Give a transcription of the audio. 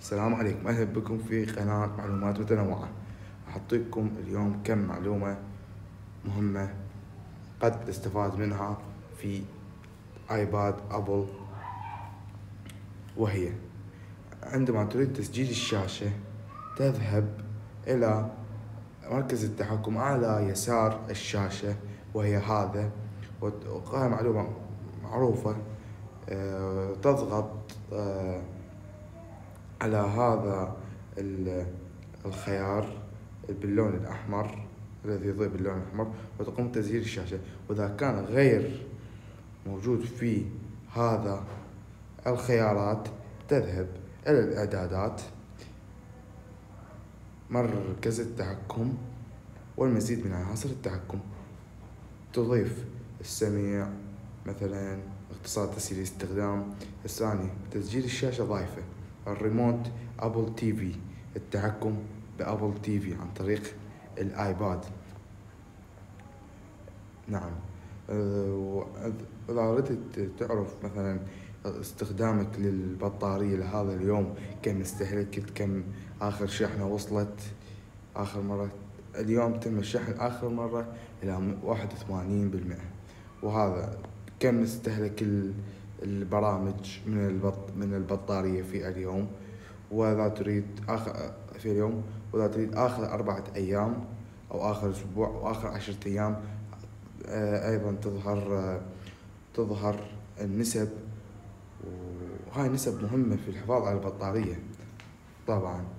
السلام عليكم، أهلا بكم في قناة معلومات متنوعة. أعطيكم اليوم كم معلومة مهمة قد تستفاد منها في آيباد أبل، وهي: عندما تريد تسجيل الشاشة تذهب إلى مركز التحكم أعلى يسار الشاشة، وهي هذا، وهاي معلومة معروفة. تضغط على هذا الخيار باللون الأحمر الذي يضيء باللون الأحمر، وتقوم بتسجيل الشاشة. وإذا كان غير موجود في هذا الخيارات تذهب إلى الإعدادات، مركز التحكم، والمزيد من عناصر التحكم. تضيف السميع مثلا، اختصار تسجيل الاستخدام. الثاني تسجيل الشاشة ضايفة الريموت أبل تي في، التحكم بأبل تي في عن طريق الآيباد. نعم. إذا أردت تعرف مثلا استخدامك للبطارية لهذا اليوم، كم استهلكت، كم آخر شحنة وصلت آخر مرة، اليوم تم الشحن آخر مرة إلى 81%، وهذا كم استهلك البرامج من البطارية في اليوم. وإذا تريد في اليوم، وإذا تريد آخر 4 أيام أو آخر أسبوع أو آخر 10 أيام، أيضا تظهر النسب، وهاي نسب مهمة في الحفاظ على البطارية طبعا.